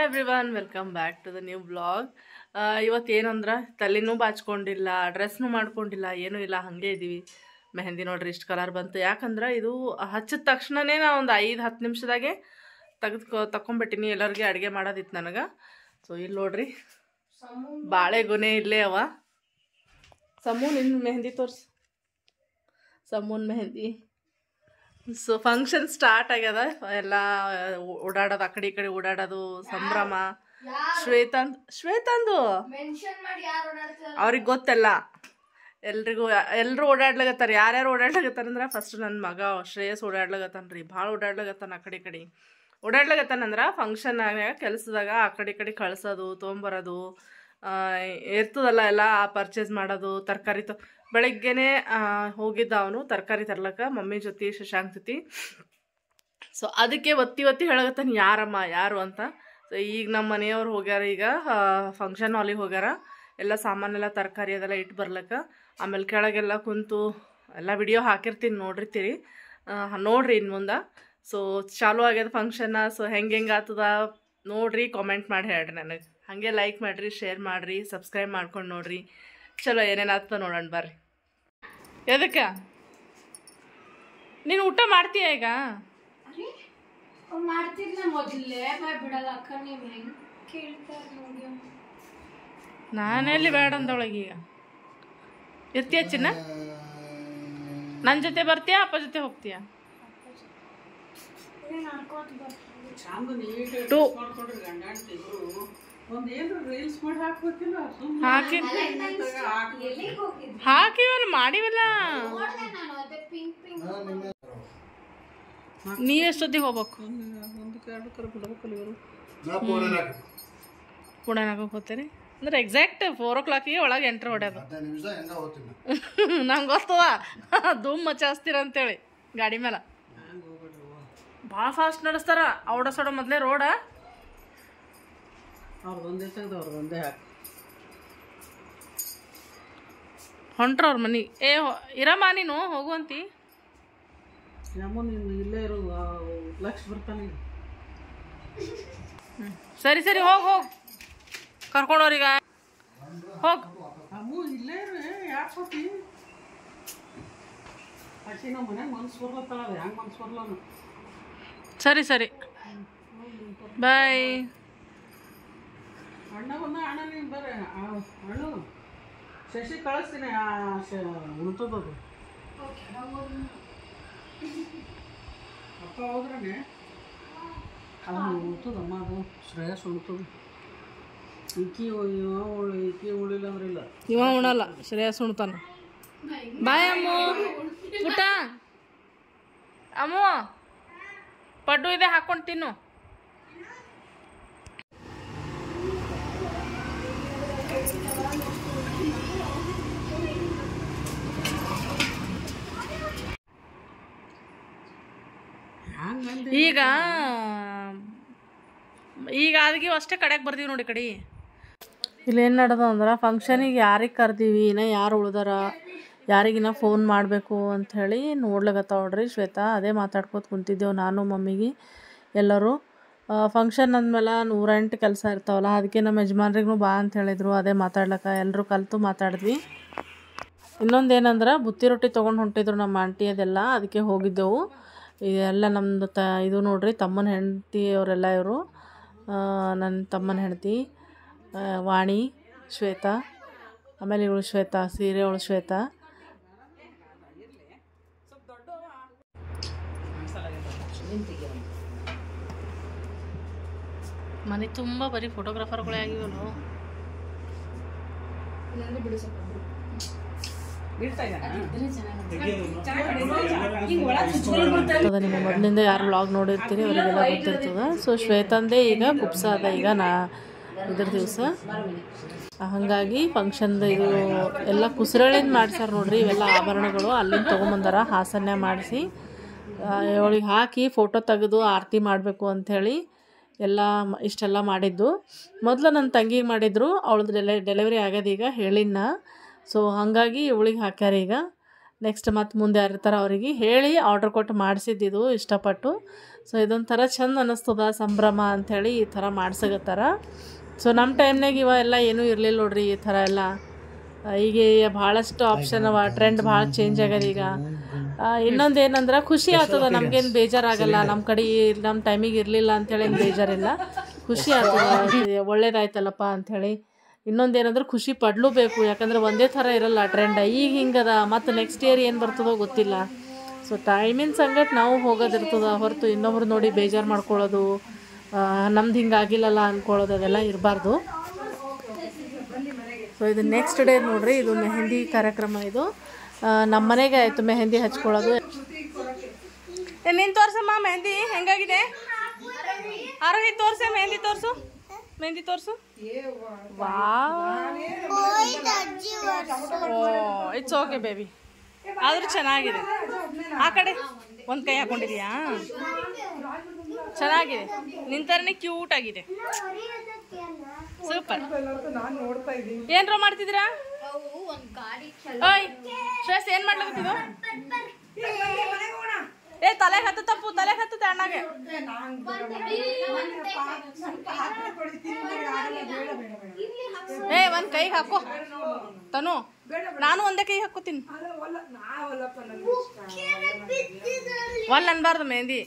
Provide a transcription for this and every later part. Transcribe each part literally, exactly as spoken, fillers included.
Everyone, welcome back to the new blog. ಇವತ್ತೇನಂದ್ರೆ ತಲೆನೂ ಬಾಚ್ಕೊಂಡಿಲ್ಲ, ಡ್ರೆಸ್ನೂ ಮಾಡ್ಕೊಂಡಿಲ್ಲ, ಏನೂ ಇಲ್ಲ, ಹಾಗೆ ಇದ್ದೀವಿ. ಮೆಹಂದಿ ನೋಡ್ರಿ ಇಷ್ಟು ಕಲರ್ ಬಂತು. ಯಾಕಂದ್ರೆ ಇದು ಹಚ್ಚಿದ ತಕ್ಷಣನೇ ನಾ ಒಂದು ಐದು ಹತ್ತು ನಿಮಿಷದಾಗೆ ತೆಗೆದುಕೊ ತಗೊಂಬಿಟ್ಟಿನಿ. ಎಲ್ಲರಿಗೆ ಅಡುಗೆ ಮಾಡೋದಿತ್ತು ನನಗೆ. ಸೊ ಇಲ್ಲಿ ನೋಡ್ರಿ ಬಾಳೆಗೊನೆ ಇಲ್ಲೇ ಅವ. ಸಮೂನ್ ಇನ್ನು ಮೆಹಂದಿ ತೋರಿಸಿ. Samoon mehndi. So function start ಆಗ್ಯದ. ಎಲ್ಲ ಓಡಾಡೋದು, ಆ ಕಡೆ ಈ ಕಡೆ ಓಡಾಡೋದು ಸಂಭ್ರಮ. ಶ್ವೇತಾಂದ್ ಶ್ವೇತಾಂದು ಅವ್ರಿಗೆ ಗೊತ್ತಲ್ಲ, ಎಲ್ರಿಗೂ ಎಲ್ಲರೂ ಓಡಾಡ್ಲಾಗತ್ತಾರ. ಯಾರ್ಯಾರು ಓಡಾಡ್ಲಾಗತ್ತಾರಂದ್ರೆ ಫಸ್ಟ್ ನನ್ನ ಮಗ ಶ್ರೇಯಸ್ ಓಡಾಡ್ಲಾಗತ್ತಾನ ರೀ, ಭಾಳ ಓಡಾಡ್ಲಾಗತ್ತಾನ. ಆ ಕಡೆ ಈ ಕಡೆ ಓಡಾಡ್ಲಾಗತ್ತಾನಂದ್ರೆ ಫಂಕ್ಷನ್ ಆಗ ಕೆಲಸದಾಗ ಆ ಕಡೆ ಈ ಕಡೆ ಕಳ್ಸೋದು, ತೊಗೊಂಬರೋದು ಇರ್ತದಲ್ಲ, ಎಲ್ಲ ಪರ್ಚೇಸ್ ಮಾಡೋದು. ತರಕಾರಿ ತ ಬೆಳಗ್ಗೆನೆ ಹೋಗಿದ್ದ ಅವನು ತರಕಾರಿ ತರ್ಲಕ್ಕ ಮಮ್ಮಿ ಜೊತೆ, ಶಶಾಂಕ್ ಜೊತೆ. ಸೊ ಅದಕ್ಕೆ ಒತ್ತಿ ಒತ್ತಿ ಹೇಳಕತ್ತಾನ ಯಾರಮ್ಮ ಯಾರು ಅಂತ. ಸೊ ಈಗ ನಮ್ಮ ಮನೆಯವ್ರು ಹೋಗ್ಯಾರ, ಈಗ ಫಂಕ್ಷನ್ ಹಾಲಿಗೆ ಹೋಗ್ಯಾರ. ಎಲ್ಲ ಸಾಮಾನೆಲ್ಲ ತರಕಾರಿ ಅದೆಲ್ಲ ಇಟ್ಟು ಬರ್ಲಕ್ಕ. ಆಮೇಲೆ ಕೆಳಗೆಲ್ಲ ಕುಂತು ಎಲ್ಲ ವಿಡಿಯೋ ಹಾಕಿರ್ತೀನಿ, ನೋಡಿರ್ತೀರಿ, ನೋಡ್ರಿ ಇನ್ನು ಮುಂದೆ. ಸೊ ಚಾಲು ಆಗ್ಯದ ಫಂಕ್ಷನ್ನ. ಸೊ ಹೆಂಗೆ ಹೆಂಗೆ ಆಗ್ತದ ನೋಡ್ರಿ, ಕಾಮೆಂಟ್ ಮಾಡಿ ಹೇಳ್ರಿ ನನಗೆ. ಹಾಗೆ ಲೈಕ್ ಮಾಡಿರಿ, ಶೇರ್ ಮಾಡಿರಿ, ಸಬ್ಸ್ಕ್ರೈಬ್ ಮಾಡ್ಕೊಂಡು ನೋಡ್ರಿ. ಚಲೋ ಏನೇನು ಆಗ್ತದ ನೋಡೋಣ ಬರ್ರಿ. ಎದಕ್ಕೆ ನೀನು ಊಟ ಮಾಡ್ತೀಯ ಈಗ? ನಾನೆಲ್ಲಿ ಬೇಡ ಅಂದೊಳಗೆ. ಈಗ ಇರ್ತೀಯ ಚಿನ್ನ? ನನ್ನ ಜೊತೆ ಬರ್ತೀಯಾ ಅಪ್ಪ ಜೊತೆ ಹೋಗ್ತೀಯಾ? ಟು ಹಾಕಿ ಹಾಕಿವಲ್ಲ, ಮಾಡಿವಲ್ಲ. ನೀವ್ ಎಷ್ಟೊತ್ತಿಗೆ ಹೋಗ್ಬೇಕು? ಪುಣೆನಾಗ ಹೋಗ್ತೀರಿ ಅಂದ್ರೆ ಎಕ್ಸಾಕ್ಟ್ ಫೋರ್ ಓ ಕ್ಲಾಕಿಗೆ ಒಳಗೆ ಎಂಟ್ರ್ ಹೊಡ್ಯೋದು. ನಂಗೆ ಗೊತ್ತದ ಧೂಮ್ ಮಚಾಸ್ತೀರ ಅಂತೇಳಿ ಗಾಡಿ ಮೇಲೆ. ಭಾಳ ಫಾಸ್ಟ್ ನಡೆಸ್ತಾರ. ಔಡ ಸೋಡ ಮೊದಲೇ ರೋಡ ಹೊಂಟ್ರ ಅವ್ರ ಮನೆ. ಏ ಇರಮ್ಮ, ನೀನು ಹೋಗುವಂತಿ. ಇಲ್ಲೇ ಇರೋ ಲಕ್ಷ ಬರ್ತಾನೆ. ಸರಿ ಸರಿ ಹೋಗಿ ಹೋಗಿ ಕರ್ಕೊಂಡವ್ರೀಗ ಹೋಗಿ. ಅಮ್ಮು ಇಲ್ಲೇ ಇರು, ಯಾಕೆ ಹೋಗಿ ಹಸಿ ನಮ್ಮ ಮನ್ಯಾಗ ಮನ್ಸು ಬರ್ಲತ್ತಾಳ. ಅದು ಹೆಂಗೆ ಮನ್ಸು ಬರ್ಲ? ಸರಿ ಸರಿ ಬಾಯ್. ಅಣ್ಣ ಬಂದ. ಅಣ್ಣ ನೀನು ಬರ್ರಿ. ಅಣ್ಣು ಶಶಿ ಕಳಿಸ್ತೀನಿ. ಉಳ್ತದದು ಅಪ್ಪ ಹೋದ್ರೇ ಅದು ಉಳ್ತದಮ್ಮ. ಅದು ಶ್ರೇಯಸ್ ಉಳ್ತದ. ಈಕಿ ಇವ ಈಕಿ ಉಳಿಲ್ಲ ಅಂದ್ರೆ ಇಲ್ಲ, ಇವ ಉಣಲ್ಲ, ಶ್ರೇಯಸ್ ಉಣ್ತಾನ. ಬಾಯ್ ಅಮ್ಮು. ಊಟ ಅಮ್ಮು ಪಡ್ಡು ಇದೆ, ಹಾಕೊಂಡು ತಿನ್ನು. ಈಗ ಈಗ ಅದಕ್ಕೆ ಅಷ್ಟೇ ಕಡೆಗೆ ಬರ್ತೀವಿ ನೋಡಿ ಕಡೆ. ಇಲ್ಲಿ ಏನು ನಡೆದ ಅಂದ್ರೆ ಫಂಕ್ಷನಿಗೆ ಯಾರಿಗೆ ಕರ್ದೀವಿ, ಇನ್ನು ಯಾರು ಉಳ್ದಾರ, ಯಾರಿಗಿನ್ನ ಫೋನ್ ಮಾಡಬೇಕು ಅಂಥೇಳಿ ನೋಡ್ಲಾಗತ್ತಾವ ನೋಡ್ರಿ ಶ್ವೇತಾ. ಅದೇ ಮಾತಾಡ್ಕೋತ ಕುಂತಿದ್ದೆವು ನಾನು ಮಮ್ಮಿಗೆ ಎಲ್ಲರೂ. ಫಂಕ್ಷನ್ ಅಂದಮೇಲೆ ನೂರೆಂಟು ಕೆಲಸ ಇರ್ತಾವಲ್ಲ, ಅದಕ್ಕೆ ನಮ್ಮ ಯಜಮಾನ್ರಿಗೂ ಬಾ ಅಂತ ಹೇಳಿದರು. ಅದೇ ಮಾತಾಡ್ಲಕ್ಕ ಎಲ್ಲರೂ ಕಲಿತು ಮಾತಾಡಿದ್ವಿ. ಇನ್ನೊಂದು ಏನಂದ್ರೆ ಬುತ್ತಿ ರೊಟ್ಟಿ ತೊಗೊಂಡು ಹೊಂಟಿದ್ರು ನಮ್ಮ ಆಂಟಿ, ಅದೆಲ್ಲ ಅದಕ್ಕೆ ಹೋಗಿದ್ದೆವು. ಇದೆಲ್ಲ ನಮ್ಮದು ತ ಇದು ನೋಡ್ರಿ, ತಮ್ಮನ ಹೆಂಡತಿ ಅವರೆಲ್ಲ ಇವರು. ನನ್ನ ತಮ್ಮನ ಹೆಂಡತಿ ವಾಣಿ, ಶ್ವೇತಾ, ಆಮೇಲೆ ಇವಳು ಶ್ವೇತಾ, ಸೀರೆ ಅವಳು ಶ್ವೇತಾ. ಮನೆ ತುಂಬ ಬರೀ ಫೋಟೋಗ್ರಾಫರ್ಗಳೇ ಆಗಿವನು. ನಿಮ್ಮ ಮೊದಲಿಂದ ಯಾರು ವ್ಲಾಗ್ ನೋಡಿರ್ತೀರಿ ಅವರಿಗೆಲ್ಲ ಗೊತ್ತಿರ್ತದೆ. ಸೊ ಶ್ವೇತಂದೇ ಈಗ ಕುಪ್ಸ ಅದ ಈಗ ನಾ ಇದ್ರ ದಿವಸ. ಹಾಗಾಗಿ ಫಂಕ್ಷನ್ದು ಇದು ಎಲ್ಲ ಕುಸರಳಿಂದ ಮಾಡ್ಸಾರ ನೋಡ್ರಿ. ಇವೆಲ್ಲ ಆಭರಣಗಳು ಅಲ್ಲಿಂದ ತೊಗೊಂಬಂದಾರ, ಹಾಸನ್ಯ ಮಾಡಿಸಿ ಅವಳಿಗೆ ಹಾಕಿ ಫೋಟೋ ತೆಗೆದು ಆರತಿ ಮಾಡಬೇಕು ಅಂಥೇಳಿ ಎಲ್ಲ ಇಷ್ಟೆಲ್ಲ ಮಾಡಿದ್ದು. ಮೊದಲು ನನ್ನ ತಂಗಿಗೆ ಮಾಡಿದ್ರು, ಅವಳದ್ದು ಡೆಲೆ ಡೆಲಿವರಿ ಆಗ್ಯದ ಈಗ ಹೇಳಿನ. ಸೊ ಹಾಗಾಗಿ ಇವಳಿಗೆ ಹಾಕ್ಯಾರ ಈಗ. ನೆಕ್ಸ್ಟ್ ಮತ್ತು ಮುಂದೆ ಯಾರಿರ್ತಾರೆ ಅವರಿಗೆ ಹೇಳಿ ಆರ್ಡ್ರ್ ಕೊಟ್ಟು ಮಾಡಿಸಿದ್ದಿದ್ದು ಇಷ್ಟಪಟ್ಟು. ಸೊ ಇದೊಂಥರ ಚಂದ ಅನ್ನಿಸ್ತದ ಸಂಭ್ರಮ ಅಂಥೇಳಿ ಈ ಥರ ಮಾಡ್ಸಕತ್ತಾರ. ಸೊ ನಮ್ಮ ಟೈಮ್ನಾಗ ಇವ ಎಲ್ಲ ಏನೂ ಇರಲಿಲ್ಲ ನೋಡ್ರಿ ಈ ಥರ ಎಲ್ಲ. ಈಗ ಭಾಳಷ್ಟು ಆಪ್ಷನ್ ಅವ, ಟ್ರೆಂಡ್ ಭಾಳ ಚೇಂಜ್ ಆಗ್ಯದ ಈಗ. ಇನ್ನೊಂದು ಏನಂದ್ರೆ ಖುಷಿ ಆಗ್ತದ, ನಮ್ಗೇನು ಬೇಜಾರಾಗಲ್ಲ. ನಮ್ಮ ಕಡೆ ನಮ್ಮ ಟೈಮಿಗೆ ಇರಲಿಲ್ಲ ಅಂಥೇಳಿ ಏನು ಬೇಜಾರಿಲ್ಲ, ಖುಷಿ ಆಗ್ತದೆ, ಒಳ್ಳೇದಾಯ್ತಲ್ಲಪ್ಪ ಅಂಥೇಳಿ. ಇನ್ನೊಂದು ಏನಂದ್ರೆ ಖುಷಿ ಪಡ್ಲೂಬೇಕು, ಯಾಕಂದ್ರೆ ಒಂದೇ ಥರ ಇರಲ್ಲ ಟ್ರೆಂಡ್. ಈಗ ಹಿಂಗದ, ಮತ್ತು ನೆಕ್ಸ್ಟ್ ಇಯರ್ ಏನು ಬರ್ತದೋ ಗೊತ್ತಿಲ್ಲ. ಸೊ ಟೈಮಿನ ಸಂಗಟ್ ನಾವು ಹೋಗೋದಿರ್ತದ ಹೊರತು ಇನ್ನೊಬ್ರು ನೋಡಿ ಬೇಜಾರು ಮಾಡ್ಕೊಳ್ಳೋದು, ನಮ್ದು ಹಿಂಗಾಗಿಲ್ಲಲ್ಲ ಅಂದ್ಕೊಳ್ಳೋದು ಅದೆಲ್ಲ ಇರಬಾರ್ದು. ಸೊ ಇದು ನೆಕ್ಸ್ಟ್ ಡೇ ನೋಡ್ರಿ, ಇದು ಮೆಹಂದಿ ಕಾರ್ಯಕ್ರಮ. ಇದು ನಮ್ಮ ಮನೆಗೆ ಆಯಿತು ಮೆಹಂದಿ ಹಚ್ಕೊಳ್ಳೋದು. ನೀನು ತೋರ್ಸಮ್ಮ ಮೆಹಂದಿ ಹೆಂಗಾಗಿದೆ. ಆರೋಹಿ ತೋರ್ಸೆ, ಮೆಹಂದಿ ತೋರಿಸು, ಮೆಹಂದಿ ತೋರಿಸು. ವಾ ಇಟ್ಸ್ ಓಕೆ ಬೇಬಿ, ಆದರೂ ಚೆನ್ನಾಗಿದೆ. ಆ ಕಡೆ ಒಂದು ಕೈ ಹಾಕೊಂಡಿದ್ಯಾ, ಚೆನ್ನಾಗಿದೆ. ನಿಂತರನೇ ಕ್ಯೂಟ್ ಆಗಿದೆ, ಸೂಪರ್. ಏನ್ರ ಮಾಡ್ತಿದ್ದೀರಾ? ಓಯ್ ಶ್ರೇಷ್ಠ ಏನ್ ಮಾಡ್ಲಕತ್ತಿದ್ದು? ಏ ತಲೆ ಹತ್ತು ತಪ್ಪು, ತಲೆ ಹತ್ತು ಅಣ್ಣಾಗೆ. ಏ ಒಂದ್ ಕೈ ಹಾಕೋ ತನು, ನಾನು ಒಂದೇ ಕೈ ಹಾಕೋತೀನಿ. ಒಲ್ ಅನ್ಬಾರ್ದು ಮೆಹಂದಿ.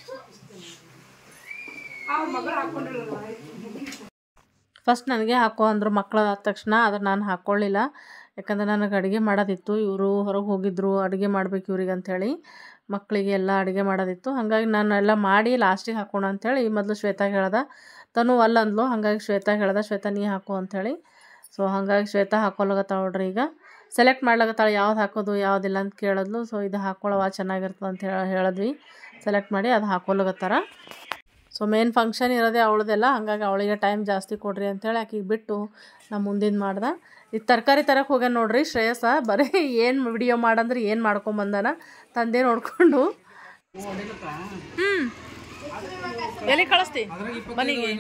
ಫಸ್ಟ್ ನನಗೆ ಹಾಕೋ ಅಂದರು ಮಕ್ಕಳಾದ ತಕ್ಷಣ, ಆದ್ರೆ ನಾನು ಹಾಕ್ಕೊಳ್ಳಿಲ್ಲ. ಯಾಕಂದ್ರೆ ನನಗೆ ಅಡುಗೆ ಮಾಡೋದಿತ್ತು. ಇವರು ಹೊರಗೆ ಹೋಗಿದ್ರು, ಅಡುಗೆ ಮಾಡ್ಬೇಕು ಇವ್ರಿಗೆ ಅಂಥೇಳಿ, ಮಕ್ಕಳಿಗೆ ಎಲ್ಲ ಅಡುಗೆ ಮಾಡೋದಿತ್ತು. ಹಾಗಾಗಿ ನಾನು ಎಲ್ಲ ಮಾಡಿ ಲಾಸ್ಟಿಗೆ ಹಾಕೋಣ ಅಂಥೇಳಿ ಮೊದಲು ಶ್ವೇತಾಗೆ ಹೇಳ್ದೆ. ತನು ಅಲ್ಲ ಅಂದ್ಲು, ಹಾಗಾಗಿ ಶ್ವೇತಾಗೆ ಹೇಳ್ದೆ, ಶ್ವೇತಾ ನೀ ಹಾಕೋ ಅಂಥೇಳಿ. ಸೊ ಹಾಗಾಗಿ ಶ್ವೇತಾ ಹಾಕೊಳಗತ್ತಾಳ ನೋಡ್ರಿ. ಈಗ ಸೆಲೆಕ್ಟ್ ಮಾಡ್ಲಾಗತ್ತಾಳೆ ಯಾವ್ದು ಹಾಕೋದು ಯಾವುದಿಲ್ಲ ಅಂತ ಕೇಳಿದ್ಲು. ಸೊ ಇದು ಹಾಕ್ಕೊಳ್ಳೋವ ಚೆನ್ನಾಗಿರ್ತದೆ ಅಂತ ಹೇಳಿ ಹೇಳಿದ್ವಿ. ಸೆಲೆಕ್ಟ್ ಮಾಡಿ ಅದು ಹಾಕೊಳಗತ್ತಾರ. ಸೊ ಮೇನ್ ಫಂಕ್ಷನ್ ಇರೋದೇ ಅವಳದೆಲ್ಲ, ಹಾಗಾಗಿ ಅವಳಿಗೆ ಟೈಮ್ ಜಾಸ್ತಿ ಕೊಡ್ರಿ ಅಂಥೇಳಿ ಆಕಿಗೆ ಬಿಟ್ಟು ನಾ ಮುಂದಿನ ಮಾಡ್ದೆ. ಇದು ತರಕಾರಿ ತರಕ್ಕೆ ಹೋಗ್ಯಾನ ನೋಡ್ರಿ ಶ್ರೇಯಸ. ಬರೀ ಏನು ವಿಡಿಯೋ ಮಾಡಂದ್ರೆ ಏನು ಮಾಡ್ಕೊಂಬಂದಾನ ತಂದೆ ನೋಡಿಕೊಂಡು. ಹ್ಞೂ ಎಲ್ಲಿ ಕಳಿಸ್ತಿ ಮನೆಗೆ?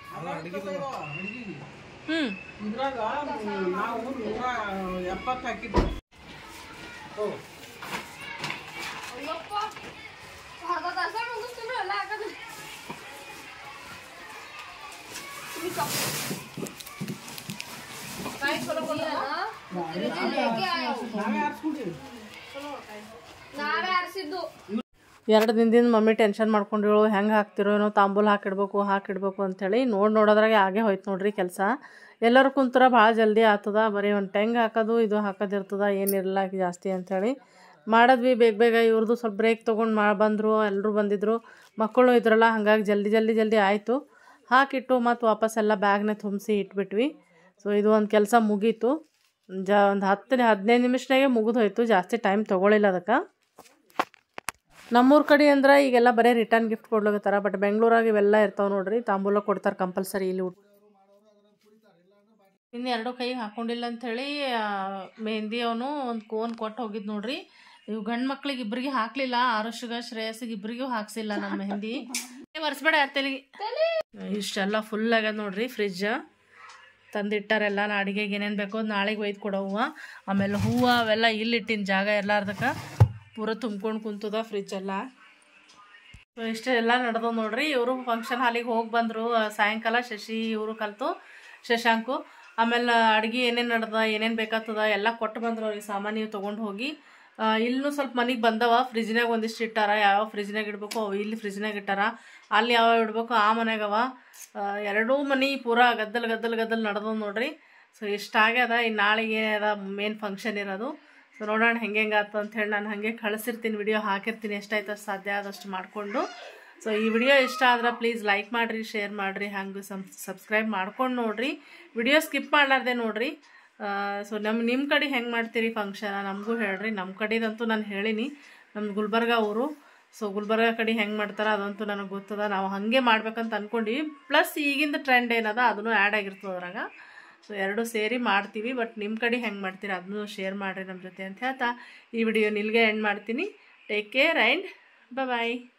ಹ್ಞೂ ಎರಡು ದಿನದಿಂದ ಮಮ್ಮಿ ಟೆನ್ಷನ್ ಮಾಡ್ಕೊಂಡಿರೋ, ಹೆಂಗೆ ಹಾಕ್ತಿರೋ ಏನೋ, ತಾಂಬೂಲ ಹಾಕಿಡ್ಬೇಕು ಹಾಕಿಡ್ಬೇಕು ಅಂಥೇಳಿ. ನೋಡಿ ನೋಡೋದ್ರಾಗೆ ಆಗೇ ಹೋಯ್ತು ನೋಡ್ರಿ ಕೆಲಸ. ಎಲ್ಲರೂ ಕುಂತರ ಭಾಳ ಜಲ್ದಿ ಆಗ್ತದ. ಬರೀ ಒಂದು ಟೆಂಗ್ ಹಾಕೋದು ಇದು ಹಾಕೋದಿರ್ತದ, ಏನಿರಲ್ಲ ಜಾಸ್ತಿ ಅಂಥೇಳಿ ಮಾಡಿದ್ವಿ ಬೇಗ ಬೇಗ. ಇವ್ರದ್ದು ಸ್ವಲ್ಪ ಬ್ರೇಕ್ ತೊಗೊಂಡು ಮಾ ಬಂದರು, ಎಲ್ಲರೂ ಬಂದಿದ್ದರು, ಮಕ್ಕಳು ಇದ್ರಲ್ಲ, ಹಾಗಾಗಿ ಜಲ್ದಿ ಜಲ್ದಿ ಜಲ್ದಿ ಆಯಿತು. ಹಾಕಿಟ್ಟು ಮತ್ತು ವಾಪಸ್ಸೆಲ್ಲ ಬ್ಯಾಗ್ನ ತುಂಬಿಸಿ ಇಟ್ಬಿಟ್ವಿ. ಸೊ ಇದು ಒಂದು ಕೆಲಸ ಮುಗೀತು. ಜ ಒಂದು ಹತ್ತು ಹದಿನೈದು ನಿಮಿಷನಾಗೆ ಮುಗಿದು ಹೋಯ್ತು, ಜಾಸ್ತಿ ಟೈಮ್ ತೊಗೊಳಿಲ್ಲ ಅದಕ್ಕೆ. ನಮ್ಮೂರ ಕಡೆ ಅಂದ್ರೆ ಈಗೆಲ್ಲ ಬರೀ ರಿಟರ್ನ್ ಗಿಫ್ಟ್ ಕೊಡ್ಲಿಕತ್ತಾರ. ಬಟ್ ಬೆಂಗ್ಳೂರಾಗ ಇವೆಲ್ಲ ಇರ್ತಾವೆ ನೋಡ್ರಿ, ತಾಂಬೂಲ ಕೊಡ್ತಾರೆ ಕಂಪಲ್ಸರಿ ಇಲ್ಲಿ. ಇನ್ನು ಎರಡು ಕೈ ಹಾಕೊಂಡಿಲ್ಲ ಅಂಥೇಳಿ ಮೆಹಂದಿ ಅವನು ಒಂದು ಕೋನ್ ಕೊಟ್ಟು ಹೋಗಿದ್ದು ನೋಡ್ರಿ. ಇವು ಗಂಡು ಮಕ್ಳಿಗೆ ಇಬ್ಬರಿಗೆ ಹಾಕಲಿಲ್ಲ, ಆರುಷಿಗೆ ಶ್ರೇಯಸ್ಸಿಗೆ ಇಬ್ಬರಿಗೂ ಹಾಕ್ಸಿಲ್ಲ ನಮ್ಮ ಮೆಹಂದಿ. ಒರೆಸ್ಬೇಡ ಯಾರ ತಲೆಗೆ. ಇಷ್ಟೆಲ್ಲ ಫುಲ್ ಆಗ್ಯದ ನೋಡ್ರಿ ಫ್ರಿಜ್ಜ. ತಂದಿಟ್ಟಾರೆಲ್ಲ ನಾ ಅಡುಗೆಗೆ ಏನೇನು ಬೇಕೋ ನಾಳೆಗೆ ಒಯ್ದು ಕೊಡೋವು. ಆಮೇಲೆ ಹೂವು ಅವೆಲ್ಲ ಇಲ್ಲಿಟ್ಟಿನ ಜಾಗ ಎಲ್ಲಾರ್ದಕ್ಕೆ ಪೂರ ತುಂಬ್ಕೊಂಡು ಕುಂತದ ಫ್ರಿಜ್ಜೆಲ್ಲ. ಸೊ ಇಷ್ಟೆಲ್ಲ ನಡೆದವು ನೋಡ್ರಿ. ಇವರು ಫಂಕ್ಷನ್ ಹಾಲಿಗೆ ಹೋಗಿ ಬಂದರು ಸಾಯಂಕಾಲ. ಶಶಿ ಇವರು ಕಲಿತು ಶಶಾಂಕು. ಆಮೇಲೆ ಅಡುಗೆ ಏನೇನು ನಡೆದ ಏನೇನು ಬೇಕಾಗ್ತದ ಎಲ್ಲ ಕೊಟ್ಟು ಬಂದ್ರು ಅವ್ರಿಗೆ ಸಾಮಾನು ತೊಗೊಂಡು ಹೋಗಿ. ಇಲ್ಲೂ ಸ್ವಲ್ಪ ಮನೆಗೆ ಬಂದವ. ಫ್ರಿಜ್ನಾಗ ಒಂದಿಷ್ಟು ಇಟ್ಟಾರ, ಯಾವ ಫ್ರಿಜ್ನಾಗ ಇಡಬೇಕು ಅವು ಇಲ್ಲಿ ಫ್ರಿಜ್ನಾಗ ಇಟ್ಟಾರ. ಅಲ್ಲಿ ಯಾವ ಇಡಬೇಕು ಆ ಮನೆಗವ. ಎರಡೂ ಮನೆ ಪೂರ ಗದ್ದಲ್ ಗದ್ದಲ್ ಗದ್ದಲ್ ನಡೆದವು ನೋಡ್ರಿ. ಸೊ ಇಷ್ಟಾಗ್ಯದ. ಇನ್ನು ನಾಳೆಗೆ ಅದ ಮೇನ್ ಫಂಕ್ಷನ್ ಇರೋದು. ಸೊ ನೋಡೋಣ ಹೆಂಗೆ ಹೆಂಗೆ ಆಯ್ತು ಅಂಥೇಳಿ ನಾನು ಹಾಗೆ ಕಳಿಸಿರ್ತೀನಿ, ವಿಡಿಯೋ ಹಾಕಿರ್ತೀನಿ ಎಷ್ಟಾಯ್ತು ಅಷ್ಟು ಸಾಧ್ಯ ಆದಷ್ಟು ಮಾಡಿಕೊಂಡು. ಸೊ ಈ ವಿಡಿಯೋ ಇಷ್ಟ ಆದ್ರೆ ಪ್ಲೀಸ್ ಲೈಕ್ ಮಾಡಿರಿ, ಶೇರ್ ಮಾಡಿರಿ, ಹಂಗೆ ಸಬ್ಸ್ಕ್ರೈಬ್ ಮಾಡ್ಕೊಂಡು ನೋಡಿರಿ. ವಿಡಿಯೋ ಸ್ಕಿಪ್ ಮಾಡಲಾರ್ದೆ ನೋಡಿರಿ. ಸೊ ನಮ್ಮ ನಿಮ್ಮ ಕಡೆ ಹೆಂಗೆ ಮಾಡ್ತೀರಿ ಫಂಕ್ಷನ ನಮಗೂ ಹೇಳ್ರಿ. ನಮ್ಮ ಕಡೆದಂತೂ ನಾನು ಹೇಳೀನಿ, ನಮ್ದು ಗುಲ್ಬರ್ಗ ಊರು. ಸೊ ಗುಲ್ಬರ್ಗ ಕಡೆ ಹೆಂಗೆ ಮಾಡ್ತಾರೆ ಅದಂತೂ ನನಗೆ ಗೊತ್ತದ. ನಾವು ಹಾಗೆ ಮಾಡ್ಬೇಕಂತ ಅಂದ್ಕೊಂಡೀವಿ. ಪ್ಲಸ್ ಈಗಿಂದ ಟ್ರೆಂಡ್ ಏನದ ಅದನ್ನು ಆ್ಯಡ್ ಆಗಿರ್ತದೆ ಅದ್ರಾಗ. ಸೊ ಎರಡು ಸೇರಿ ಮಾಡ್ತೀವಿ. ಬಟ್ ನಿಮ್ಮ ಕಡೆ ಹೆಂಗೆ ಮಾಡ್ತೀರಿ ಅದನ್ನು ಶೇರ್ ಮಾಡಿರಿ ನಮ್ಮ ಜೊತೆ ಅಂತ ಹೇಳ್ತಾ ಈ ವಿಡಿಯೋ ನಿಲ್ಗೆ ಎಂಡ್ ಮಾಡ್ತೀನಿ. Take care and bye.